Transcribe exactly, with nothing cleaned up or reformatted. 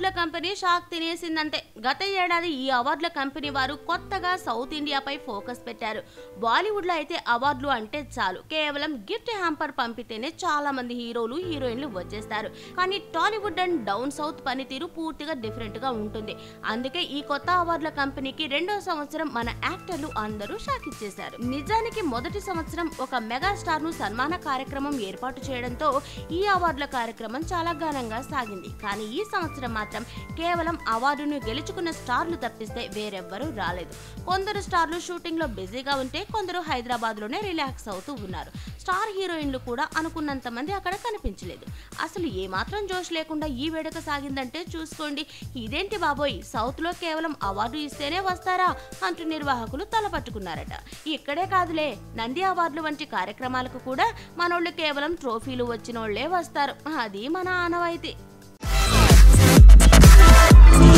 అవార్డుల company shock తినేసిందంటే గత ఏడాది ఈ అవార్డుల కంపెనీ వారు కొత్తగా సౌత్ ఇండియాపై ఫోకస్ పెట్టారు. బాలీవుడ్ లో అయితే అవార్డులు అంటే చాలు కేవలం గిఫ్ట్ హ్యాంపర్ పంపితేనే చాలా మంది హీరోలు హీరోయిన్లు వచ్చేస్తారు. కానీ టాలీవుడ్ అండ్ డౌన్ సౌత్ పనితీరు పూర్తిగా డిఫరెంట్ గా ఉంటుంది. అందుకే ఈ కొత్త అవార్డుల కంపెనీకి రెండో సంవత్సరం మన యాక్టర్లు అందరూ షాక్ ఇచ్చేశారు. నిజానికి మొదటి సంవత్సరం ఒక మెగాస్టార్ ను సన్మాన కార్యక్రమం ఏర్పాటు చేయడంతో ఈ అవార్డుల కార్యక్రమం చాలా ఘనంగా సాగింది. కానీ ఈ సంవత్సరం మాత్రం కేవలం అవార్డును గెలుచుకున్న స్టార్లు తప్పిస్తే వేరెవ్వరూ రాలేదు. కొందరు స్టార్లు షూటింగ్ లో బిజీగా ఉంటే కొందరు హైదరాబాద్ లోనే రిలాక్స్ అవుతూ ఉన్నారు. స్టార్ హీరోయిన్లు కూడా అనుకున్నంత మంది అక్కడ కనిపించలేదు. అసలు ఏమాత్రం జోష్ లేకుండా ఈ వేడుక సాగిందంటే చూసుకోండి. ఇదేంటి బాబోయ్, సౌత్ లో కేవలం అవార్డు ఇస్తేనే వస్తారా అంటూ నిర్వాహకులు తలపట్టుకున్నారట. ఇక్కడే కాదులే, నంది అవార్డులు వంటి కార్యక్రమాలకు కూడా మనోళ్ళు కేవలం ట్రోఫీలు వచ్చినోళ్లే వస్తారు. అది మన ఆనవాయితీ.